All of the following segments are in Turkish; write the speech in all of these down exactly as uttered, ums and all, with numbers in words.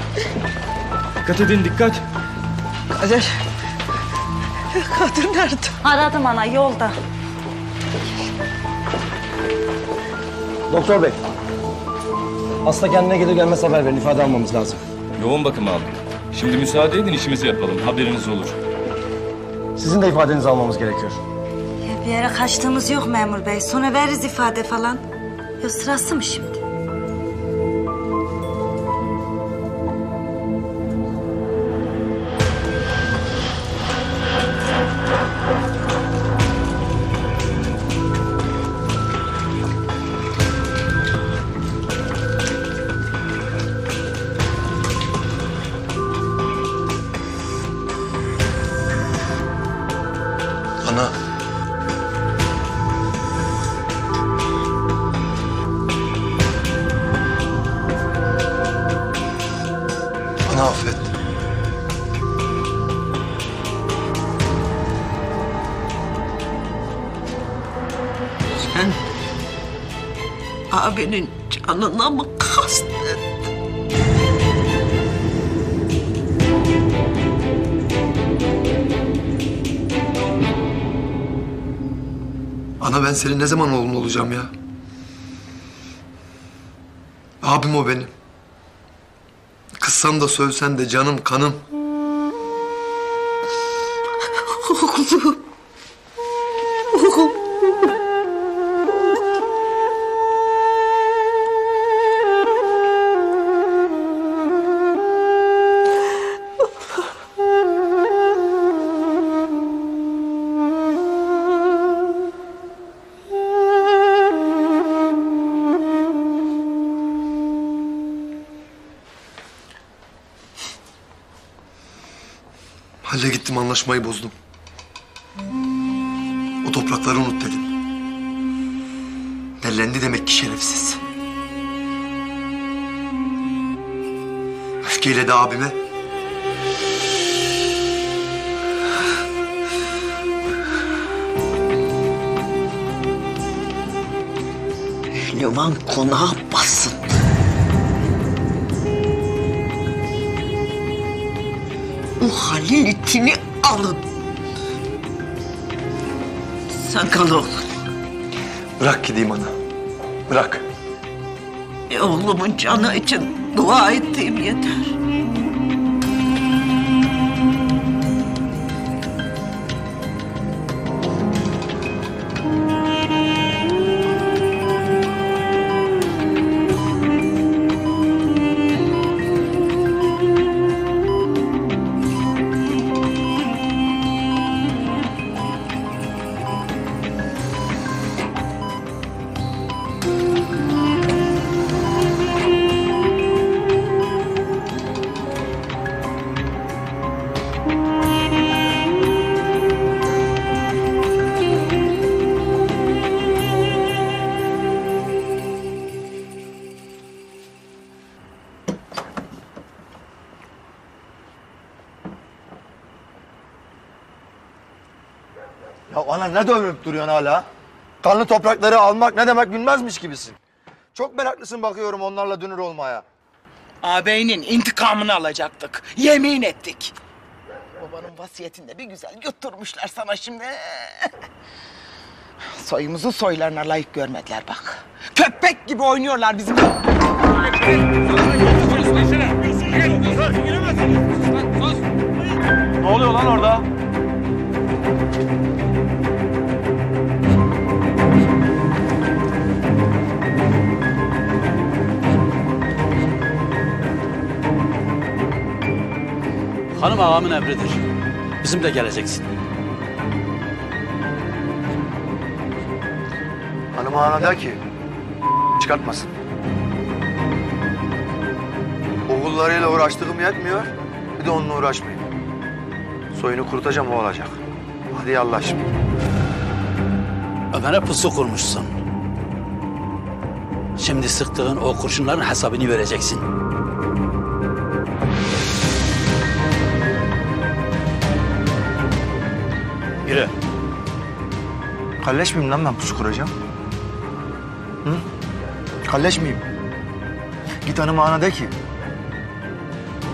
Dikkat edin, dikkat. Kader. Kadir nerede? Aradım ana, yolda. Doktor bey. Hasta kendine gelir gelmez haber verin. İfade almamız lazım. Yoğun bakım aldık. Şimdi müsaade edin, işimizi yapalım. Haberiniz olur. Sizin de ifadenizi almamız gerekiyor. Ya bir yere kaçtığımız yok memur bey. Sonra veririz ifade falan. Ya sırası mı şimdi? Ana. Ana affet. Sen abinin canına mı kastettin? Ana ben senin ne zaman oğlun olacağım ya? Abim o benim. Kızsan da sövsen de canım kanım. Oğlum. Oğlum. Halle gittim, anlaşmayı bozdum. O toprakları unut dedim. Dellendi demek ki şerefsiz. Öfkeyle de abime. Pehlivan konağa basın. O Halil itini alın. Sen kal oğlum. Bırak gideyim ana. Bırak. E, oğlumun canı için dua ettiğim yeter. Ya ana ne dövüp duruyorsun hala? Kanlı toprakları almak ne demek bilmezmiş gibisin. Çok meraklısın bakıyorum onlarla dünür olmaya. Ağabeyinin intikamını alacaktık. Yemin ettik. Babanın vasiyetinde bir güzel yutturmuşlar sana şimdi. Soyumuzu soylarına layık görmediler bak. Köpek gibi oynuyorlar bizim. Ne oluyor lan orada? Hanım ağamın emridir. Bizimle geleceksin. Hanım ağana der ki çıkartmasın. Oğullarıyla uğraştığım yetmiyor. Bir de onunla uğraşmayın. Soyunu kurutacağım, o olacak. Hadi yallah şimdi. Ömer'e pusu kurmuşsun. Şimdi sıktığın o kurşunların hesabını vereceksin. Yürü. Kalleş miyim lan ben pusu kuracağım? Hı? Kalleş miyim? Git hanım ağana de ki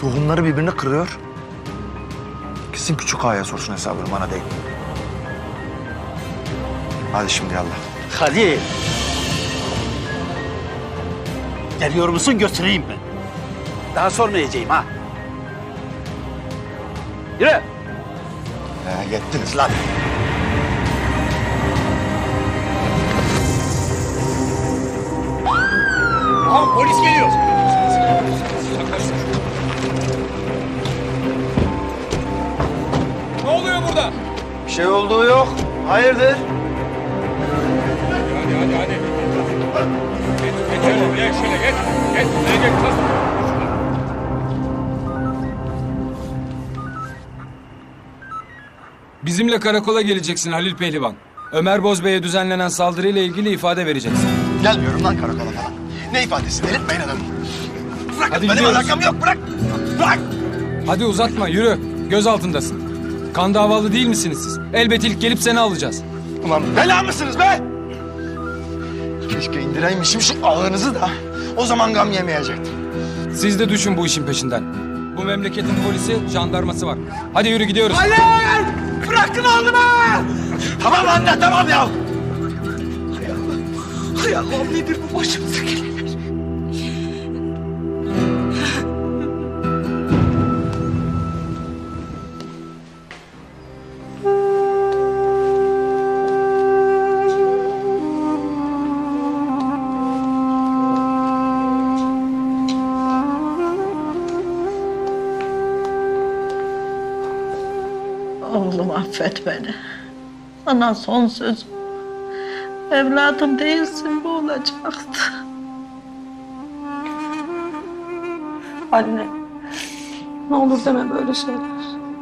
Tohumları birbirini kırıyor. Kesin küçük ağaya sorsun hesabını, bana değil. Hadi şimdi yallah. Halil. Geliyor musun götüreyim mi? Daha sormayacağım ha. Yürü. He, yettiniz lan. Al polis geliyor. Ne oluyor burada? Bir şey olduğu yok. Hayırdır? Hadi hadi hadi. Geç geç oğlum, gel şöyle geç. Geç şuraya geç. Kız. Bizimle karakola geleceksin Halil Pehlivan. Ömer Bozbey'e düzenlenen saldırıyla ilgili ifade vereceksin. Gelmiyorum lan karakola falan. Ne ifadesi? Delirtmeyin adamı. Bırak, Hadi benim gidiyoruz. alakam yok. Bırak. Bırak. Hadi uzatma, yürü. Göz altındasın. Kan davalı değil misiniz siz? Elbet ilk gelip seni alacağız. Ulan bela mısınız be? Keşke indireymişim şu ağınızı da. O zaman gam yemeyecektim. Siz de düşün bu işin peşinden. Bu memleketin polisi, jandarması var. Hadi yürü gidiyoruz. Hayır! Bırakın oğlumu! Tamam anne, tamam ya. Hay Allah. Hay Allah, nedir bu başımıza gelenler? Oğlum affet beni. Sana son sözüm. Evladım değilsin, bu olacaktı. Anne, ne olur deme böyle şeyler.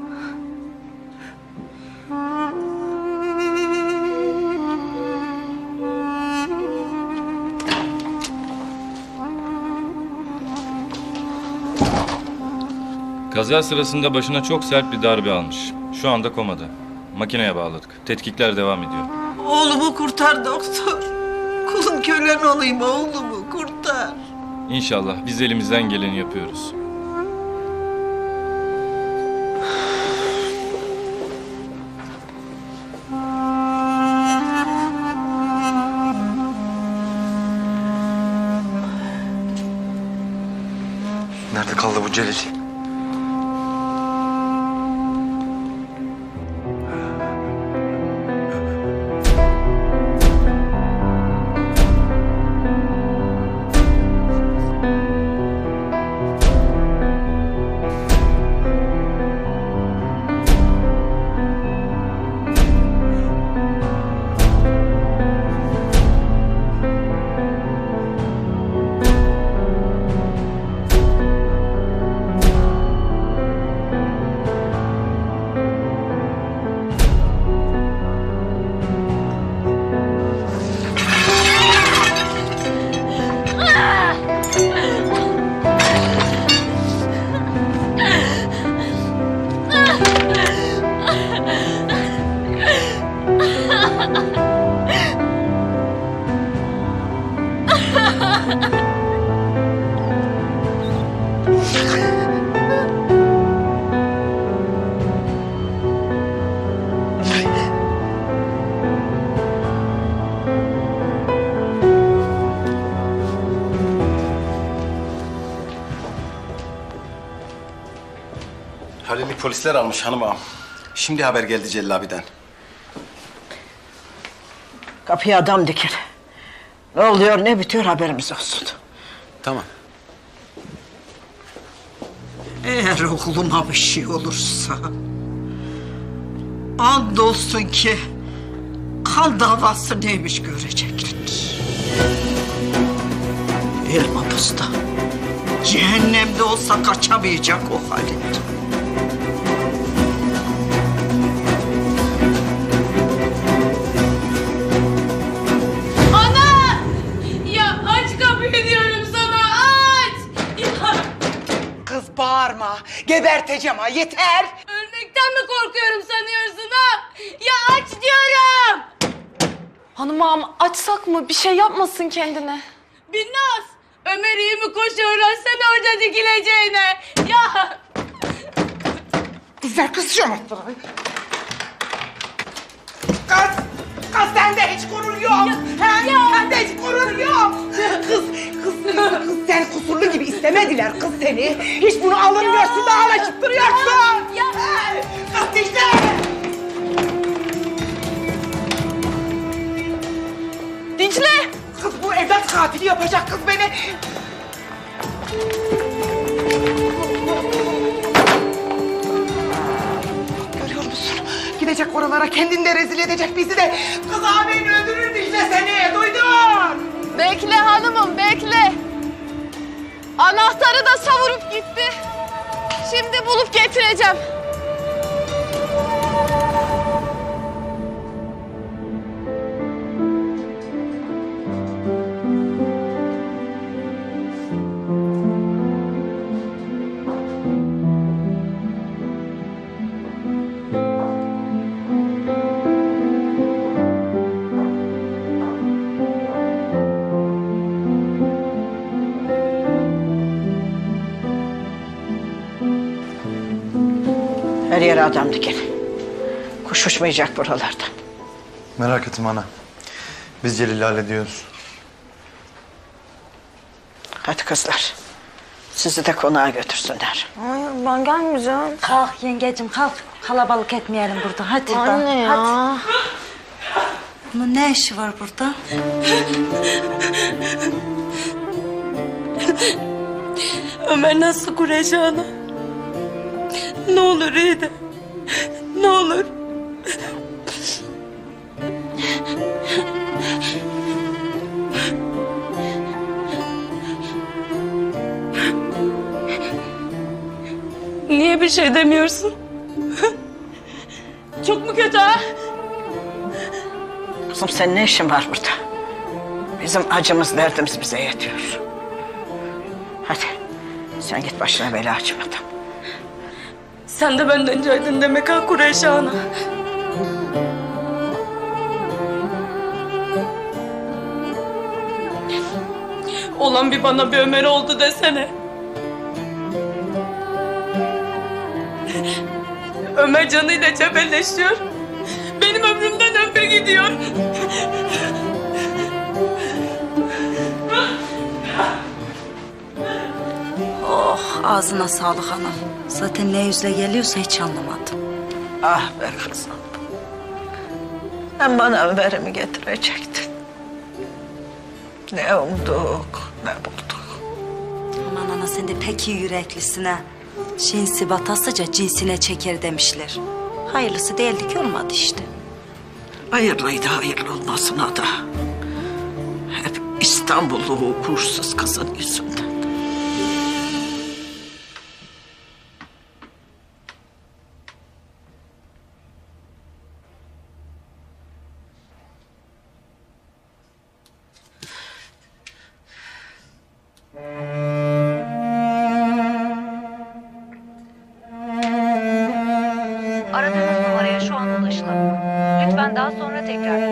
Kaza sırasında başına çok sert bir darbe almış. Şu anda komada. Makineye bağladık. Tetkikler devam ediyor. Oğlumu kurtar doktor. Kulun kölen olayım, oğlumu kurtar. İnşallah biz elimizden geleni yapıyoruz. Nerede kaldı bu Celil? Halil'i polisler almış hanım ağam. Şimdi haber geldi Celil abiden. Kapıya adam dikir. Ne oluyor, ne bitiyor haberimiz olsun. Tamam. Eğer oğluma bir şey olursa... andolsun ki... kan davası neymiş görecekler. El mapusta. Cehennemde olsa kaçamayacak o Halit. Ana! Ya aç kapıyı diyorum sana, aç! Ya Kız bağırma. Geberteceğim ha, yeter. ölmekten mi korkuyorum sanıyorsun ha? Ya aç diyorum! Hanım ağam açsak mı? Bir şey yapmasın kendine. Binnaz! Ömer iyi mi koşuyor? Sen orada dikileceğine. Ya. Kızlar kız şu anahtarı. Kız, kız sende hiç gurur yok. He? Sende hiç gurur yok. Kız, kız, kız sen kusurlu gibi istemediler kız seni. Hiç bunu alınmıyorsun da ağlaşıp duruyorsun. Ya. He? Kız işte. Dicle. Kız bu evlat katili yapacak kız beni. Görüyor musun? Gidecek oralara, kendini de rezil edecek bizi de. Kız abini öldürür Dicle seni, duydun? Bekle hanımım, bekle. Anahtarı da savurup gitti. Şimdi bulup getireceğim. Her yere adam dikin. Kuş uçmayacak buralardan. Merak etme ana. Biz Celil'i hallediyoruz. Hadi kızlar. Sizi de konağa götürsünler. Hayır ben gelmeyeceğim. Kalk yengecim kalk. Kalabalık etmeyelim burada hadi. Anne ya. Hadi. Bunun ne işi var burada? Ömer nasıl Kureyş ana? Ne olur iyi de. Ne olur. Niye bir şey demiyorsun? Çok mu kötü ha? Kızım senin ne işin var burada? Bizim acımız, derdimiz bize yetiyor. Hadi sen git başına bela açmadan. Sen de benden caydın demek ha Kureyş ana. Olan bir bana bir Ömer oldu desene. Ömer canıyla cebelleşiyor. Benim ömrümden ömür gidiyor. Oh ağzına sağlık ana. Zaten ne yüzle geliyorsa hiç anlamadım. Ah be kızım. Sen bana Ömer'imi getirecektin. Ne umduk, ne bulduk. Aman ana sen de pek iyi yüreklisin ha. Cinsi batasıca cinsine çeker demişler. Hayırlısı değildi ki olmadı işte. Hayırlıydı hayırlı olmasına da. Hep İstanbullu o kursuz kızın yüzünden. Aradığınız numaraya şu an ulaşılamıyor. Lütfen daha sonra tekrar.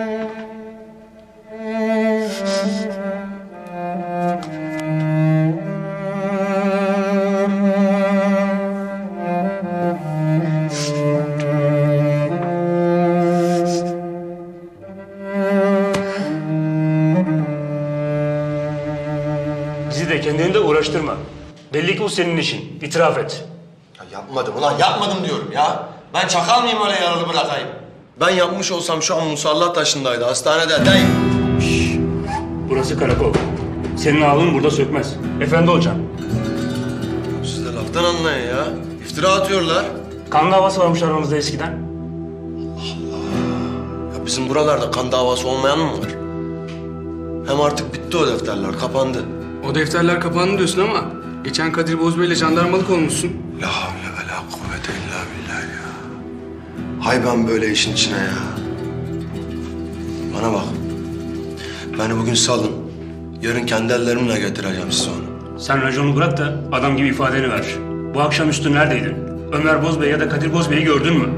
Bizi de kendini de uğraştırma. Belli ki bu senin işin. İtiraf et. Ya yapmadım ulan yapmadım diyorum ya. Ben çakal mıyım öyle yaralı bırakayım? Ben yapmış olsam şu an Musallat Taşı'ndaydı, hastanede değil. Burası karakol. Senin ağlın burada sökmez. Efendi olacaksın. Siz de laftan anlayın ya. İftira atıyorlar. Kan davası varmış aramızda eskiden. Ya bizim buralarda kan davası olmayan mı var? Hem artık bitti o defterler, kapandı. O defterler kapandı diyorsun ama geçen Kadir Bozbey ile jandarmalık olmuşsun. La havle ve la kuvvete illa billah ya. Hay ben böyle işin içine ya. Bana bak. Beni bugün salın. Yarın kendi ellerimle getireceğim size onu. Sen raconu bırak da adam gibi ifadeni ver. Bu akşamüstü neredeydin? Ömer Bozbey ya da Kadir Bozbey'i gördün mü?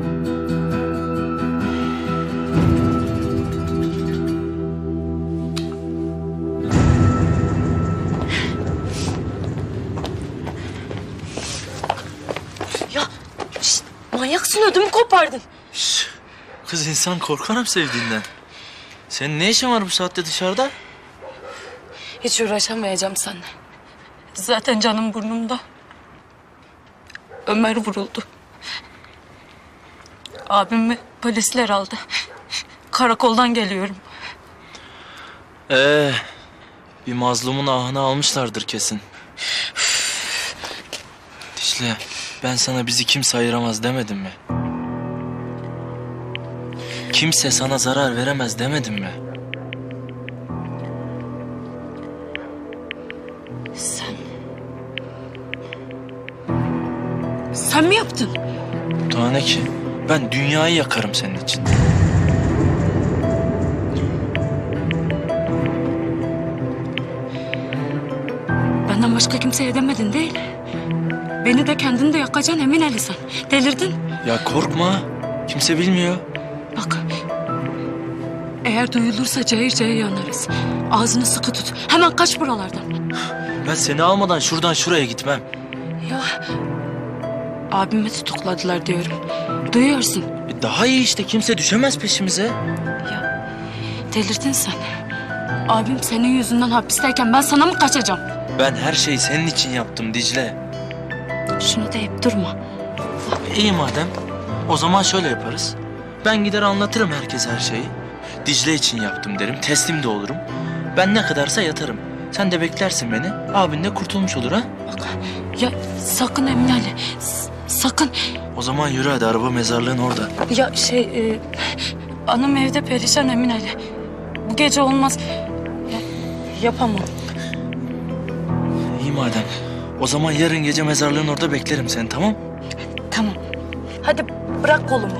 Bütün ödümü kopardın. Şş, kız insan korkarım sevdiğinden. Senin ne işin var bu saatte dışarıda? Hiç uğraşamayacağım seninle. Zaten canım burnumda. Ömer vuruldu. Abimi polisler aldı. Karakoldan geliyorum. Ee, bir mazlumun ahını almışlardır kesin. Dicle, ben sana bizi kimse ayıramaz demedim mi? Kimse sana zarar veremez demedim mi? Sen... Sen mi yaptın? Daha ne ki? Ben dünyayı yakarım senin için. Benden başka kimseye demedin değil. Beni de kendini de yakacaksın emin Ali sen. Delirdin. Ya korkma. Kimse bilmiyor. Bak. Eğer duyulursa cayır cayır yanarız. Ağzını sıkı tut. Hemen kaç buralardan. Ben seni almadan şuradan şuraya gitmem. Ya abimi tutukladılar diyorum. Duyuyorsun. E daha iyi işte, kimse düşemez peşimize. Ya delirdin sen. Abim senin yüzünden hapisteyken ben sana mı kaçacağım? Ben her şeyi senin için yaptım Dicle. Şunu deyip durma. İyi madem. O zaman şöyle yaparız. Ben gider anlatırım herkese her şeyi. Dicle için yaptım derim. Teslim de olurum. Ben ne kadarsa yatarım. Sen de beklersin beni. Abin de kurtulmuş olur ha. Bak ya sakın Emin Ali. Sakın. O zaman yürü hadi, araba mezarlığın orada. Ya şey e, anam evde perişan Emin Ali. Bu gece olmaz. Ya, yapamam. İyi madem. O zaman yarın gece mezarlığın orada beklerim seni, tamam? Tamam. Hadi bırak kolumu.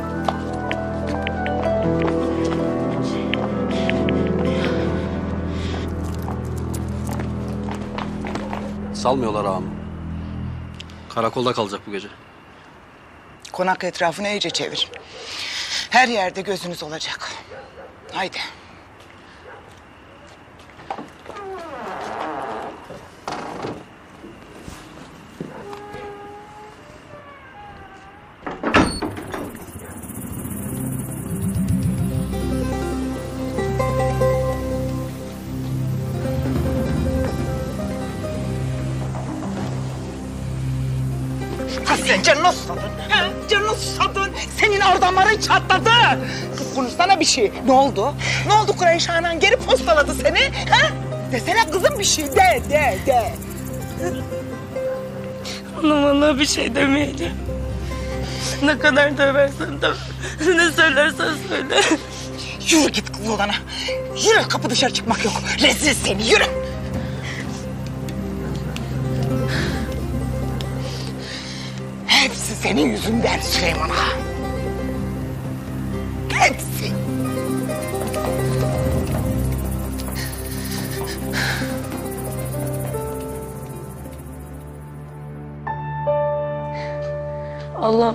Salmıyorlar ağam. Karakolda kalacak bu gece. Konak etrafını iyice çevir. Her yerde gözünüz olacak. Haydi. Kız sen canını susadın. He? Canını susadın. Senin ordanların çatladı. Kız konuşsana bir şey. Ne oldu? Ne oldu Kureyş Anan geri postaladı seni? He? Desene kızım bir şey. De de de. Ana vallahi bir şey demeyeceğim. Ne kadar döversen döv. Ne söylersen söyle. Yürü git kız odana. Yürü, kapı dışarı çıkmak yok. Rezil seni, yürü. Hepsi senin yüzünden Süleyman Ağa. Hepsi. Allah'ım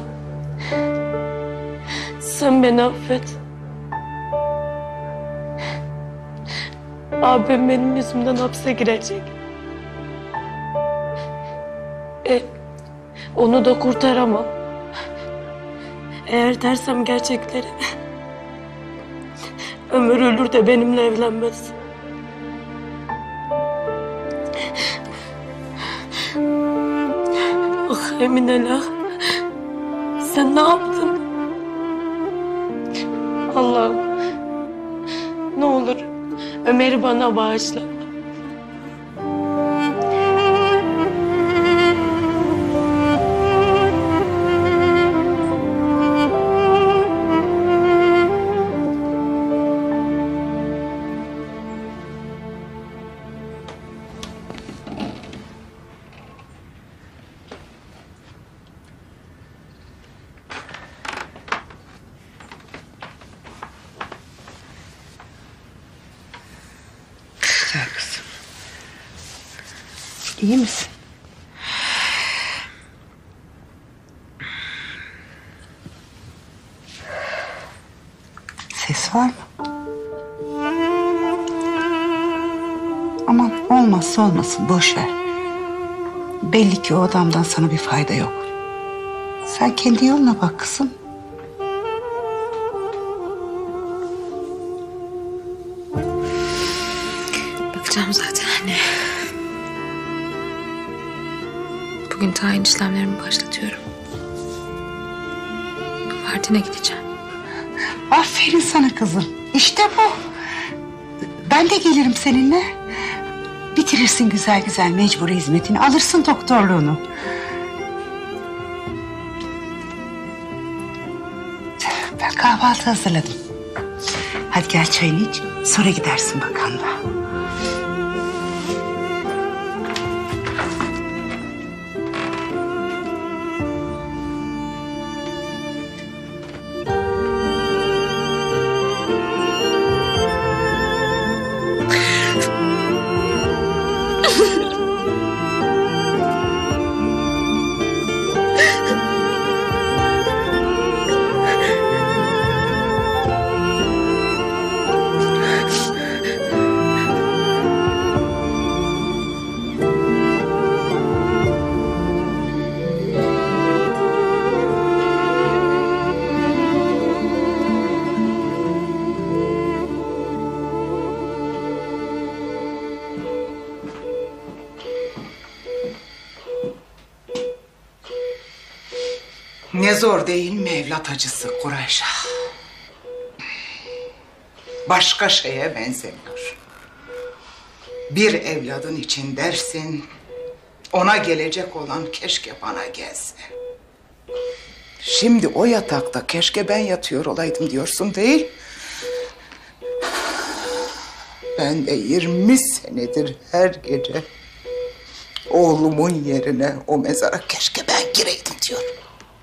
sen beni affet. Abim benim yüzümden hapse girecek. E, onu da kurtaramam. Eğer dersem gerçekleri, Ömer ölür de benimle evlenmez. Ah Emin Ali, sen ne yaptın? Allah'ım, ne olur Ömer'i bana bağışla. Gel kızım. İyi misin? Ses var mı? Aman olmazsa olmasın, boş ver. Belli ki o adamdan sana bir fayda yok. Sen kendi yoluna bak kızım. Bakacağım zaten anne. Bugün tayin işlemlerimi başlatıyorum. Mardin'e gideceğim. Aferin sana kızım. İşte bu. Ben de gelirim seninle. Bitirirsin güzel güzel mecburi hizmetini. Alırsın doktorluğunu. Ben kahvaltı hazırladım. Hadi gel çayını iç. Sonra gidersin bakanlığa. Ne zor değil mi evlat acısı Kureyş'a? Başka şeye benzemiyor. Bir evladın için dersin, ona gelecek olan keşke bana gelse. Şimdi o yatakta keşke ben yatıyor olaydım diyorsun değil? Ben de yirmi senedir her gece oğlumun yerine o mezara keşke ben gireydim diyorum.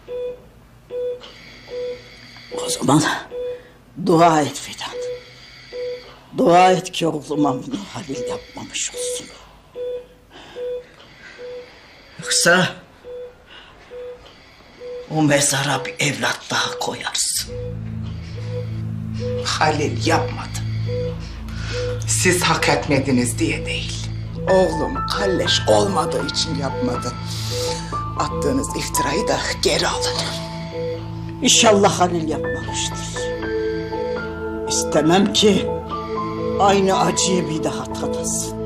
O zaman dua et Fidan. Dua et ki oğluma bunu Halil yapmamış olsun. Yoksa o mezara bir evlat daha koyarsın. Halil yapmadı. Siz hak etmediniz diye değil. Oğlum kalleş olmadığı için yapmadı. Attığınız iftirayı da geri alın. İnşallah Halil yapmamıştır. İstemem ki aynı acıyı bir daha tadasın.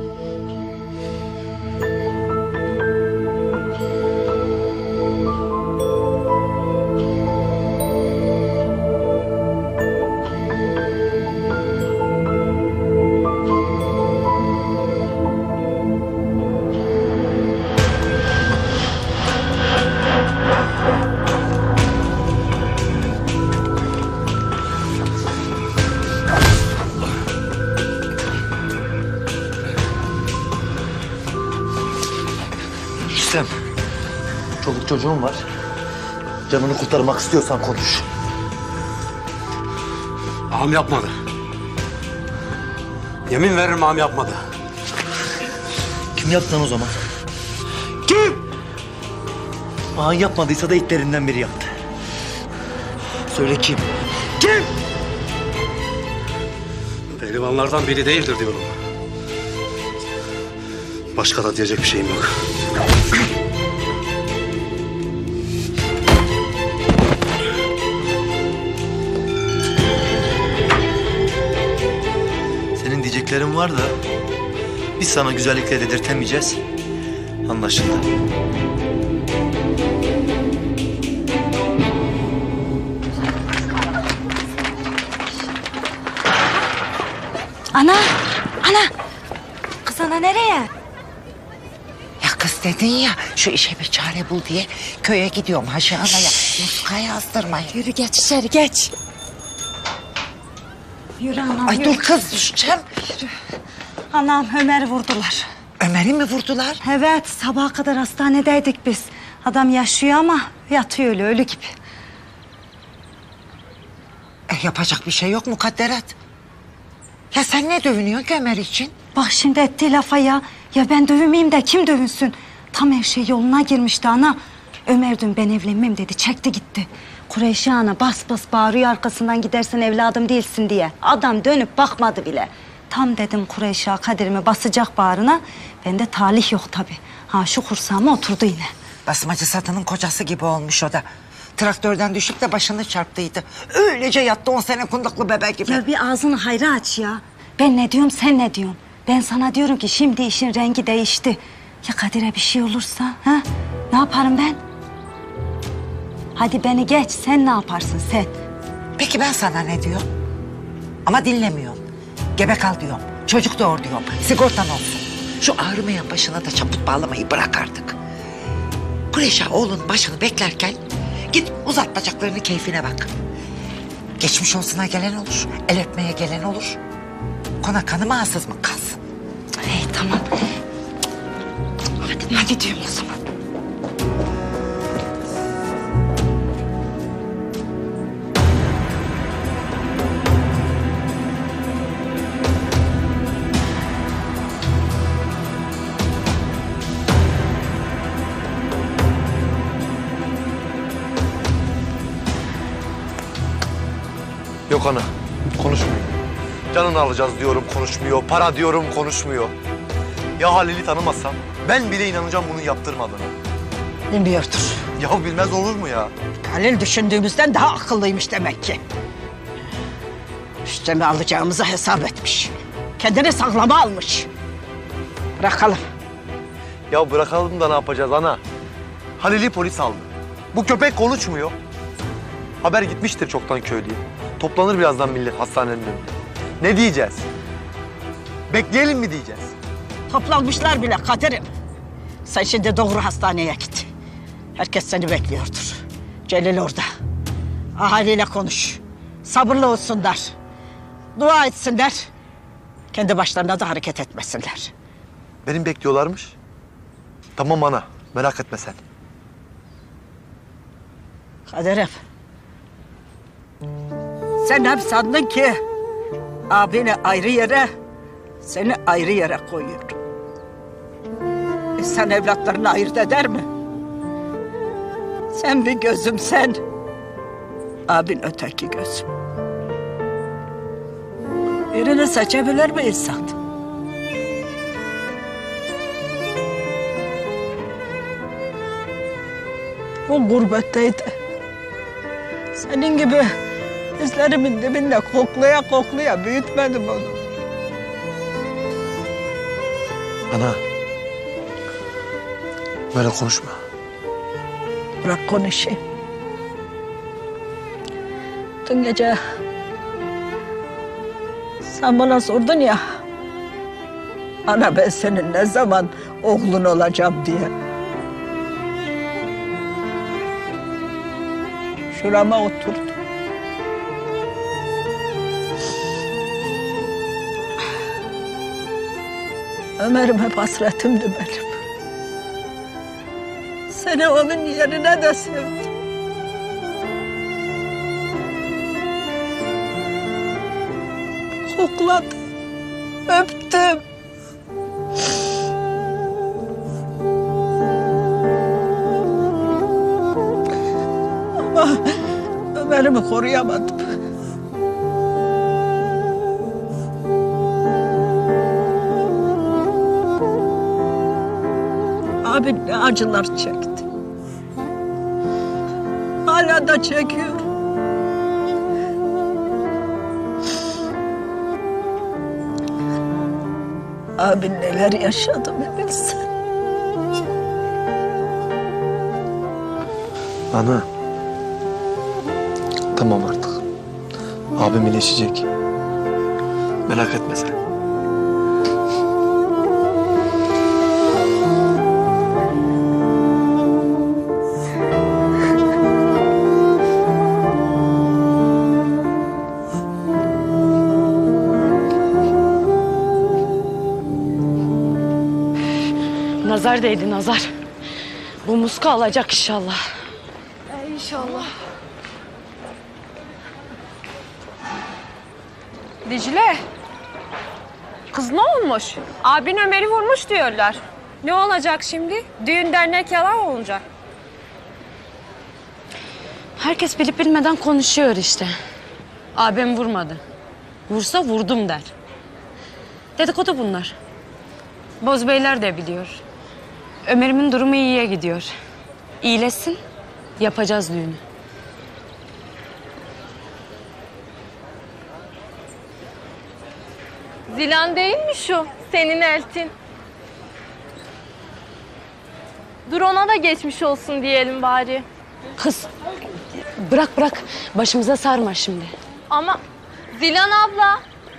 Rüstem, çoluk çocuğum var. Canını kurtarmak istiyorsan konuş. Ağam yapmadı. Yemin veririm ağam yapmadı. Kim yaptı lan o zaman? Kim? Ağan yapmadıysa da itlerinden biri yaptı. Söyle kim? Kim? Pehlivanlardan biri değildir diyorum. Başka da diyecek bir şeyim yok. Senin diyeceklerin var da biz sana güzellikle dedirtemeyeceğiz. Anlaşıldı. Ana, ana. Kız ana nereye? Ya kız dedin ya şu işe bir çare bul diye köye gidiyorum Hacı Ana'ya. Muska yazdırmayın. Yürü geç içeri geç. Yürü anam Ay yürü. dur kız düşeceğim. Yürü. Anam Ömer'i vurdular. Ömer'i mi vurdular? Evet sabaha kadar hastanedeydik biz. Adam yaşıyor ama yatıyor öyle ölü gibi. E, yapacak bir şey yok Mukadderat. Ya sen ne dövünüyorsun ki Ömer için? Bak şimdi ettiği lafa ya. Ya ben dövünmeyeyim de kim dövünsün? Tam her şey yoluna girmişti ana. Ömer dün ben evlenmem dedi. Çekti gitti. Kureyşi ana bas bas bağırıyor arkasından gidersen evladım değilsin diye. Adam dönüp bakmadı bile. Tam dedim Kureyşi Kadir'imi basacak bağrına. Ben de talih yok tabii. Ha şu kursağıma oturdu yine. Basmacı satının kocası gibi olmuş o da. Traktörden düşüp de başını çarptıydı. Öylece yattı on sene kundaklı bebek gibi. Ya bir ağzını hayra aç ya. Ben ne diyorum sen ne diyorsun? Ben sana diyorum ki şimdi işin rengi değişti. Ya Kadir'e bir şey olursa ha? Ne yaparım ben? Hadi beni geç sen ne yaparsın sen? Peki ben sana ne diyorum? Ama dinlemiyorum. Gebe kal diyorum. Çocuk doğur diyorum. Sigortan olsun. Şu ağrımayan başına da çaput bağlamayı bırak artık. Kureşa oğlun başını beklerken git uzat bacaklarını, keyfine bak. Geçmiş olsuna gelen olur. El öpmeye gelen olur. Kona kanı mı ağsız mı kalsın? Hey tamam. Hadi, hadi diyorum o zaman. Yok ana, konuşmuyor. Canını alacağız diyorum, konuşmuyor. Para diyorum, konuşmuyor. Ya Halil'i tanımasam ben bile inanacağım bunun yaptırmadığına. Bilmiyordur. Ya bilmez olur mu ya? Halil düşündüğümüzden daha akıllıymış demek ki. Üstemi alacağımızı hesap etmiş. Kendine saklama almış. Bırakalım. Ya bırakalım da ne yapacağız ana? Halil'i polis aldı. Bu köpek konuşmuyor. Haber gitmiştir çoktan köy diye. Toplanır birazdan millet hastanenin önünde. Ne diyeceğiz? Bekleyelim mi diyeceğiz? Toplanmışlar bile Kadir'im. Sen şimdi doğru hastaneye git. Herkes seni bekliyordur. Celil orada. Ahaliyle konuş. Sabırlı olsunlar. Dua etsinler. Kendi başlarına da hareket etmesinler. Benim bekliyorlarmış. Tamam ana, merak etme sen. Kadir'im. Sen hep sandın ki abini ayrı yere, seni ayrı yere koyuyor. İnsan evlatlarını ayırt eder mi? Sen bir gözüm sen, abin öteki gözüm. Birini seçebilir mi insan? O gurbetteydi. Senin gibi dizlerimin dibinde koklaya koklaya büyütmedim onu. Ana, böyle konuşma. Bırak konuşayım. Dün gece sen bana sordun ya, ana ben senin ne zaman oğlun olacağım diye. Şurama oturdum. Ömer'im hep hasretimdi benim. Seni onun yerine de sevdim. Kokladım, öptüm. Ama Ömer'imi koruyamadım. Abim ne acılar çekti. Hala da çekiyor. Abin neler yaşadı bir bilsen. Ana. Tamam artık. Abim iyileşecek. Merak etme sen. Nazar değdi nazar. Bu muska alacak inşallah. İnşallah. Dicle. Kız ne olmuş? Abin Ömer'i vurmuş diyorlar. Ne olacak şimdi? Düğün dernek yalan olacak. Herkes bilip bilmeden konuşuyor işte. Abim vurmadı. Vursa vurdum der. Dedikodu bunlar. Bozbeyler de biliyor. Ömer'imin durumu iyiye gidiyor. İyileşsin, yapacağız düğünü. Zilan değil mi şu senin eltin? Dur ona da geçmiş olsun diyelim bari. Kız, bırak bırak. Başımıza sarma şimdi. Ama Zilan abla.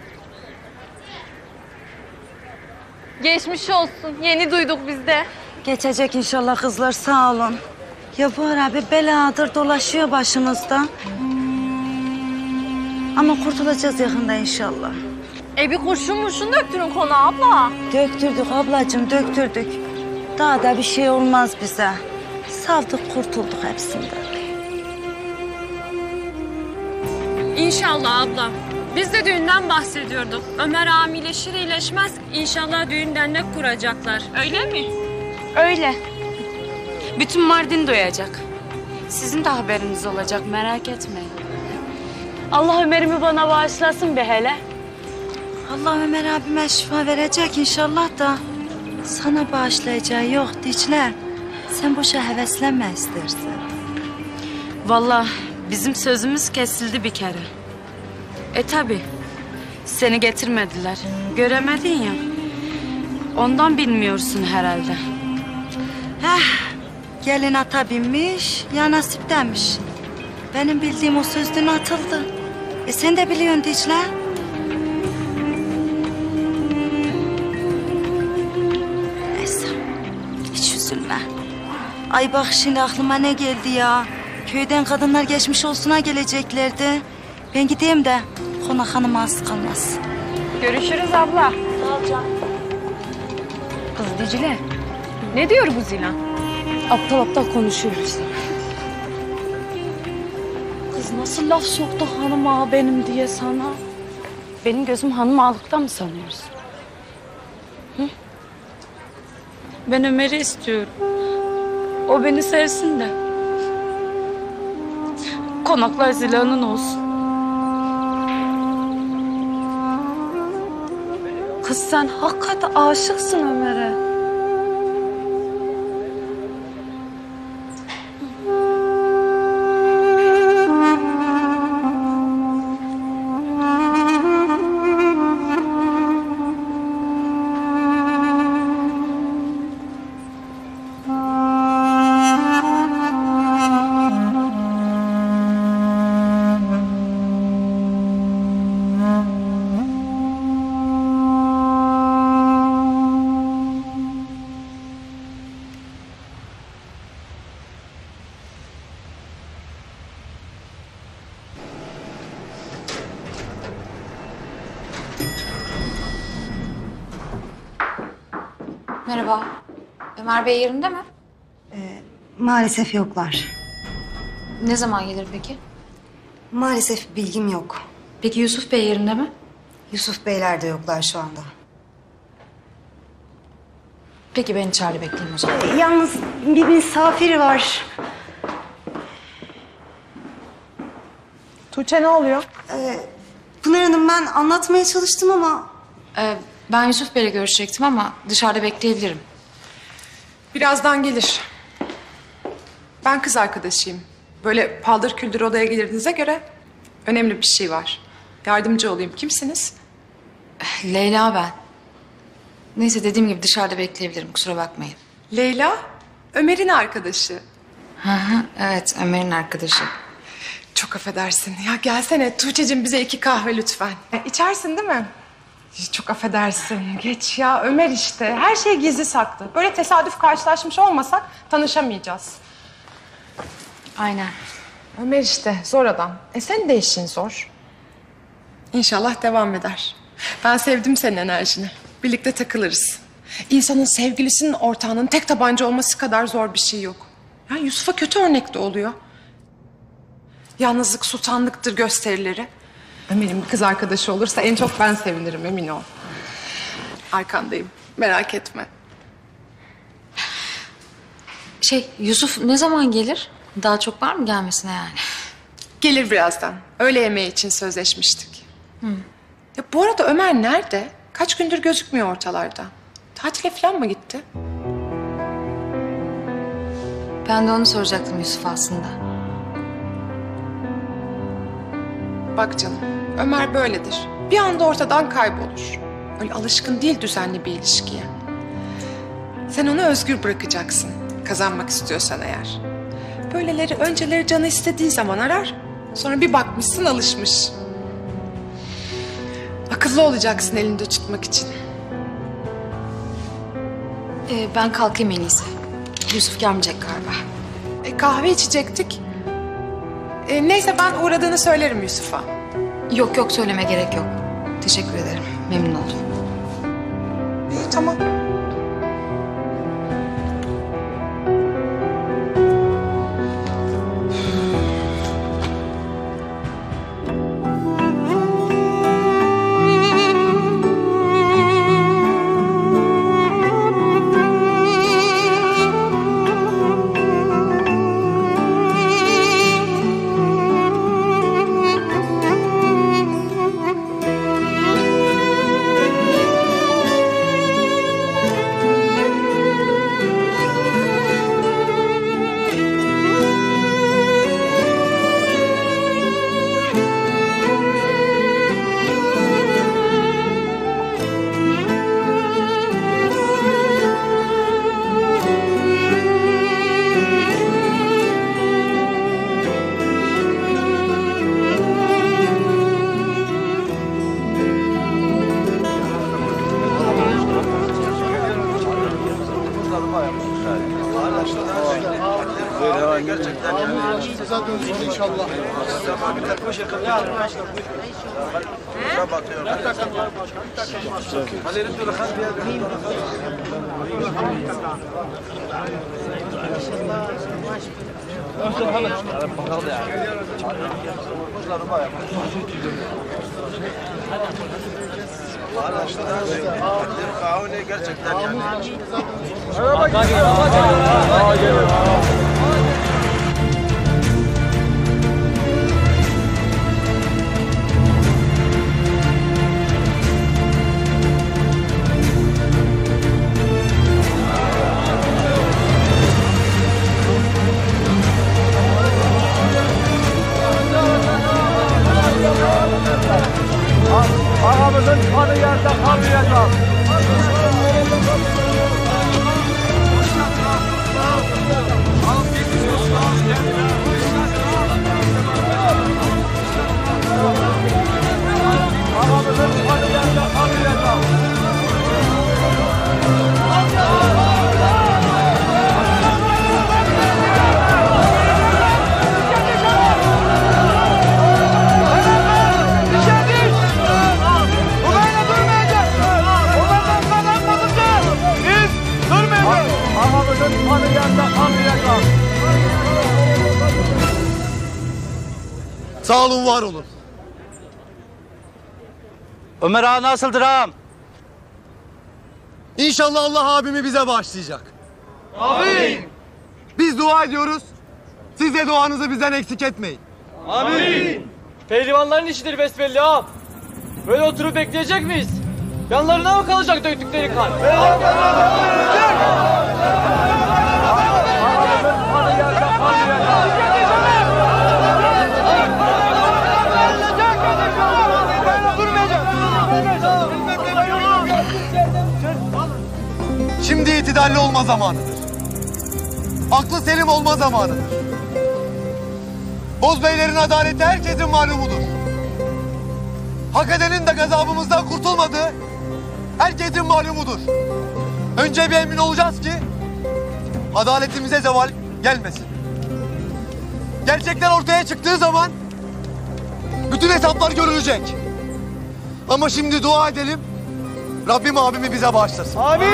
Geçmiş olsun. Yeni duyduk biz de. Geçecek inşallah kızlar, sağ olun. Ya bu ara bir beladır dolaşıyor başımızda. Ama kurtulacağız yakında inşallah. E bir kurşun murşun döktürün konağa abla. Döktürdük ablacığım, döktürdük. Daha da bir şey olmaz bize. Savdık, kurtulduk hepsinden. İnşallah abla. Biz de düğünden bahsediyorduk. Ömer ağam iyileşir iyileşmez inşallah düğün dernek kuracaklar. Öyle mi? Öyle. Bütün Mardin doyacak. Sizin de haberiniz olacak, merak etmeyin. Allah Ömer'imi bana bağışlasın be hele. Allah Ömer abime şifa verecek inşallah da sana bağışlayacağı yok Dicle. Sen boşa heveslenme istersen. Vallahi bizim sözümüz kesildi bir kere. E tabi. Seni getirmediler. Göremedin ya. Ondan bilmiyorsun herhalde. Heh, gelin ata binmiş, ya nasip demiş. Benim bildiğim o söz dün atıldı. E sen de biliyorsun Dicle. Neyse, hiç üzülme. Ay bak şimdi aklıma ne geldi ya. Köyden kadınlar geçmiş olsuna geleceklerdi. Ben gideyim de konak hanıma az kalmaz. Görüşürüz abla. Sağ ol canım. Kız Dicle. Ne diyor bu Zilan? Aptal aptal konuşuyor işte. Kız nasıl laf soktu hanım ağa benim diye sana? Benim gözüm hanım ağalıkta mı sanıyorsun? Hı? Ben Ömer'i istiyorum. O beni sevsin de. Konaklar Zila'nın olsun. Kız sen hakikaten aşıksın Ömer'e. Merhaba. Ömer Bey yerinde mi? Ee, maalesef yoklar. Ne zaman gelir peki? Maalesef bilgim yok. Peki Yusuf Bey yerinde mi? Yusuf Beyler de yoklar şu anda. Peki ben içeride bekleyeyim o zaman. Ee, yalnız bir misafir var. Tuğçe ne oluyor? Ee, Pınar Hanım ben anlatmaya çalıştım ama... Ee, ben Yusuf Bey'le görüşecektim ama dışarıda bekleyebilirim. Birazdan gelir. Ben kız arkadaşıyım. Böyle paldır küldür odaya gelirdiğinize göre önemli bir şey var. Yardımcı olayım. Kimsiniz? Leyla ben. Neyse dediğim gibi dışarıda bekleyebilirim, kusura bakmayın. Leyla, Ömer'in arkadaşı. Hı hı, evet Ömer'in arkadaşı. Çok affedersin. Ya gelsene Tuğçe'cim bize iki kahve lütfen. E, içersin değil mi? Çok affedersin. Geç ya Ömer işte. Her şey gizli saklı. Böyle tesadüf karşılaşmış olmasak tanışamayacağız. Aynen. Ömer işte zor adam. E senin de işin zor. İnşallah devam eder. Ben sevdim senin enerjini. Birlikte takılırız. İnsanın sevgilisinin ortağının tek tabanca olması kadar zor bir şey yok. Ya Yusuf'a kötü örnek de oluyor. Yalnızlık sultanlıktır gösterileri. Ömer'in bir kız arkadaşı olursa en çok ben sevinirim, emin ol. Arkandayım, merak etme. Şey, Yusuf ne zaman gelir? Daha çok var mı gelmesine yani? Gelir birazdan. Öğle yemeği için sözleşmiştik. Hı. Ya bu arada Ömer nerede? Kaç gündür gözükmüyor ortalarda. Tatile falan mı gitti? Ben de onu soracaktım Yusuf aslında. Bak canım, Ömer böyledir. Bir anda ortadan kaybolur. Öyle alışkın değil düzenli bir ilişkiye. Sen onu özgür bırakacaksın. Kazanmak istiyorsan eğer. Böyleleri önceleri canı istediği zaman arar. Sonra bir bakmışsın alışmış. Akıllı olacaksın elinde tutmak için. Ee, ben kalkayım en iyisi. Yusuf gelmeyecek galiba. E, kahve içecektik. E, neyse ben uğradığını söylerim Yusuf'a. Yok yok söyleme gerek yok. Teşekkür ederim. Memnun oldum. İyi tamam. Ağamızın kanı yerde kalmayacak. Ağamızın kanı yerde kalmayacak. Sağ olun, var olun. Ömer ağa nasıldır ağam? İnşallah Allah abimi bize bağışlayacak. Amin. Biz dua ediyoruz. Siz de duanızı bizden eksik etmeyin. Amin. Pehlivanların işidir besbelli ağam. Böyle oturup bekleyecek miyiz? Yanlarına mı kalacak döktükleri kan? Şimdi itidalli olma zamanıdır. Aklı selim olma zamanıdır. Bozbeylerin adaleti herkesin malumudur. Hak edenin de gazabımızdan kurtulmadığı herkesin malumudur. Önce bir emin olacağız ki adaletimize zeval gelmesin. Gerçekler ortaya çıktığı zaman bütün hesaplar görülecek. Ama şimdi dua edelim. Rabbim abimi bize bağışlasın. Amin.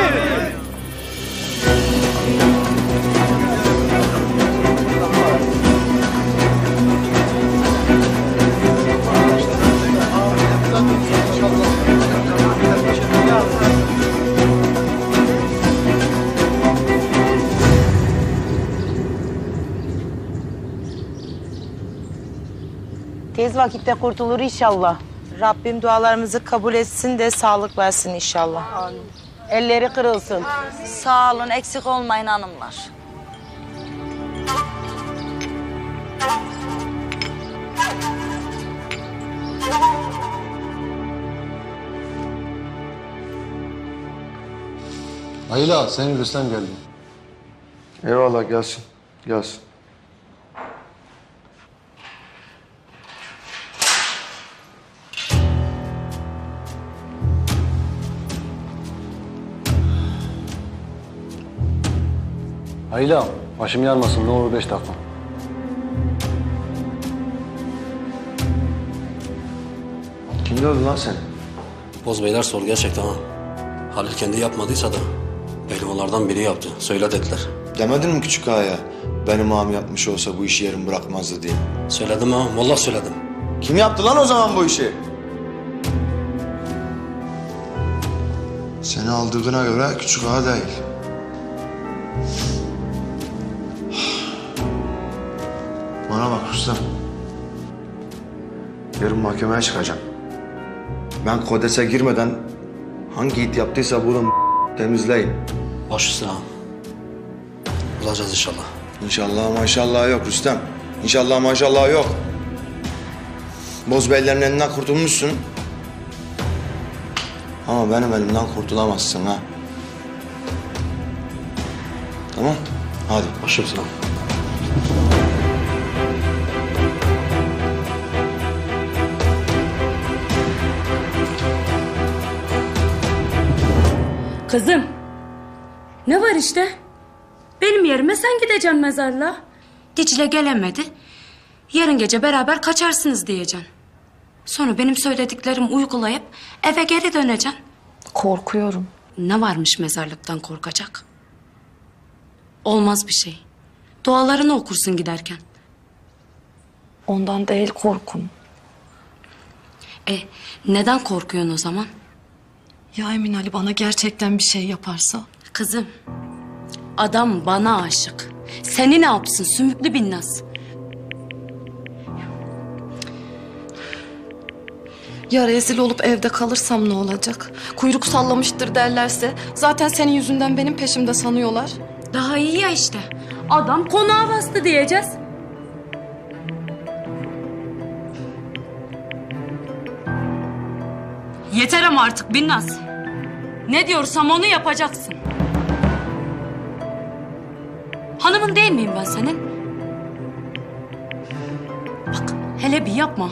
Tez vakitte kurtulur inşallah. Rabbim dualarımızı kabul etsin de sağlık versin inşallah. Amin. Elleri kırılsın. Sağ olun, eksik olmayın hanımlar. Ayla, senin Rüstem geldi. Eyvallah, gelsin. Gelsin. Ayla, başım yanmasın. Ne olur beş dakika. Kim dövdü lan seni? Bozbeyler sor gerçekten ha. Halil kendi yapmadıysa da pehlivanlardan biri yaptı. Söyle dediler. Demedin mi küçük ağaya? Benim ağam yapmış olsa bu işi yarım bırakmazdı diye. Söyledim ha, vallahi söyledim. Kim yaptı lan o zaman bu işi? Seni aldığına göre küçük ağa değil. Bana bak Rüstem. Yarın mahkemeye çıkacağım. Ben kodese girmeden hangi it yaptıysa bunu temizleyin. Baş üstüne ha. Bulacağız inşallah. İnşallah maşallah yok Rüstem. İnşallah maşallah yok. Bozbeylerin elinden kurtulmuşsun. Ama benim elimden kurtulamazsın ha. Tamam. Hadi. Başım sana. Kızım, ne var işte? Benim yerime sen gideceksin mezarlığa. Dicle gelemedi. Yarın gece beraber kaçarsınız diyeceksin. Sonra benim söylediklerimi uygulayıp eve geri döneceksin. Korkuyorum. Ne varmış mezarlıktan korkacak? Olmaz bir şey. Dualarını okursun giderken. Ondan değil korkum. E neden korkuyorsun o zaman? Ya Emin Ali bana gerçekten bir şey yaparsa? Kızım, adam bana aşık. Seni ne yapsın sümüklü binnaz? Ya rezil olup evde kalırsam ne olacak? Kuyruk sallamıştır derlerse zaten senin yüzünden benim peşimde sanıyorlar. Daha iyi ya işte. Adam konağa bastı diyeceğiz. Yeter ama artık Binnaz. Ne diyorsam onu yapacaksın. Hanımın değil miyim ben senin? Bak hele bir yapma.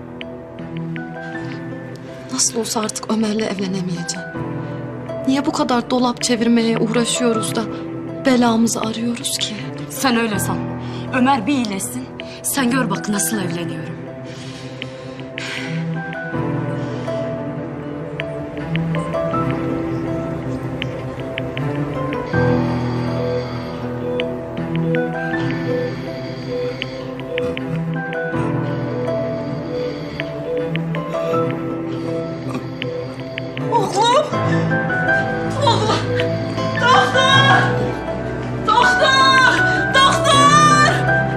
Nasıl olsa artık Ömer'le evlenemeyeceğim. Niye bu kadar dolap çevirmeye uğraşıyoruz da belamızı arıyoruz ki? Sen öyle san. Ömer bir iyileşsin. Sen gör bak nasıl evleniyorum. Oğlum! Oğlum! Doktor! Doktor! Doktor!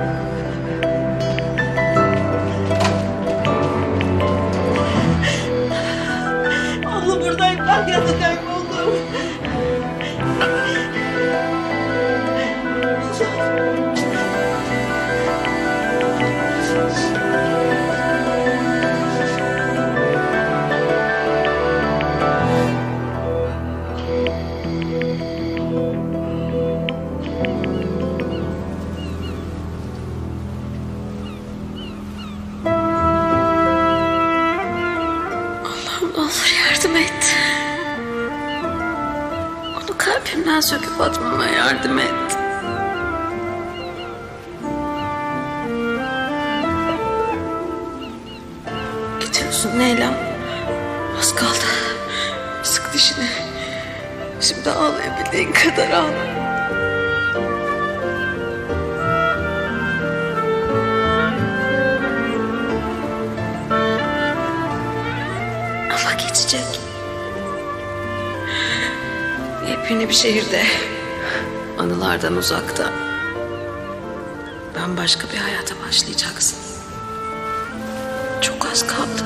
Oğlum buradayım. Bak yazacağım oğlum. Allah'ım ne olur yardım et. Onu kalbimden söküp atmama yardım et. Gidiyorsun Leyla'm. Az kaldı. Sık dişini. Şimdi ağlayabildiğin kadar ağla. Ama geçecek. Yepyeni bir şehirde, anılardan uzakta, bambaşka bir hayata başlayacaksın. Çok az kaldı.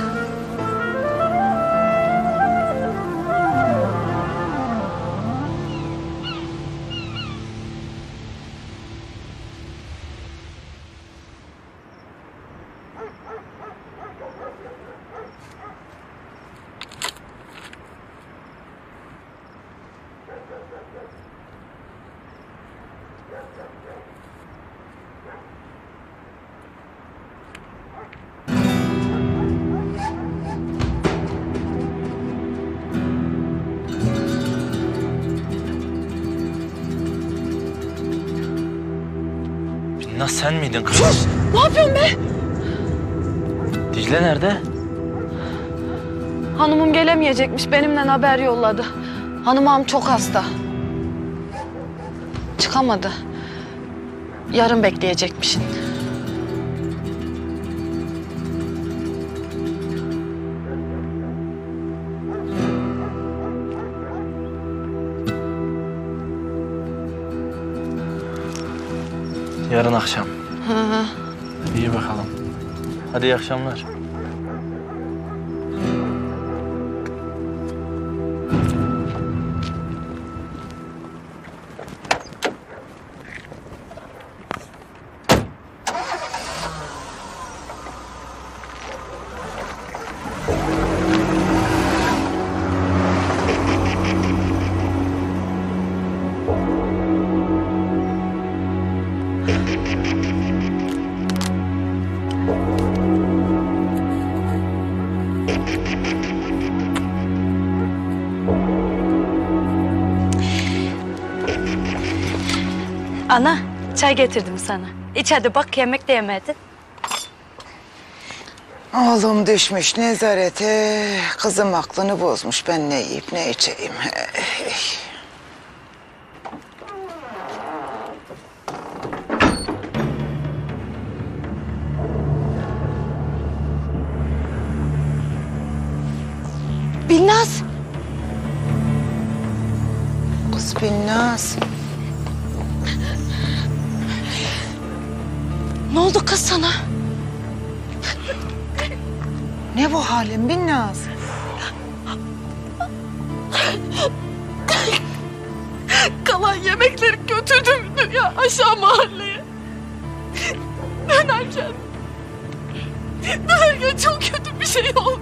Binnaz sen miydin kız? Ne yapıyorsun be? Dicle nerede? Hanımım gelemeyecekmiş. Benimle haber yolladı. Hanım ağam çok hasta. Çıkamadı. Yarın bekleyecekmişsin. Yarın akşam. Hı hı. İyi bakalım. Hadi iyi akşamlar. Ana, çay getirdim sana. İç hadi bak, yemek de yemedin. Oğlum düşmüş nezarete, kızım aklını bozmuş. Ben ne yiyip ne içeyim. Binnaz. Kız Binnaz. Ne oldu kız sana? Ne bu halin Binnaz? Kalan yemekleri götürdüm dünya aşağı mahalleye. Dönerken... Dönerken çok kötü bir şey oldu.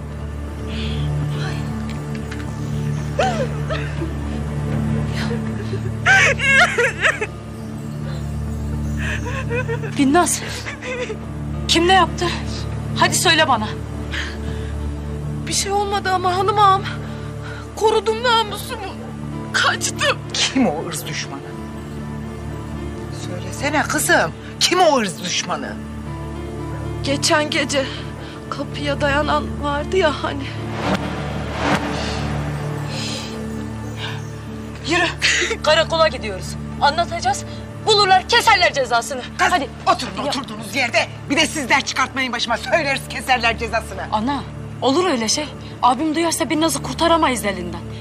Binnaz, kim ne yaptı? Hadi söyle bana. Bir şey olmadı ama hanım ağam. Korudum namusumu. Kaçtım. Kim o ırz düşmanı? Söylesene kızım. Kim o ırz düşmanı? Geçen gece kapıya dayanan vardı ya hani. Yürü. Karakola gidiyoruz. Anlatacağız. Bulurlar, keserler cezasını. Kız, hadi. oturun ya. Oturduğunuz yerde. Bir de sizler çıkartmayın başıma. Söyleriz keserler cezasını. Ana, olur öyle şey. Abim duyarsa Binnaz'ı kurtaramayız elinden.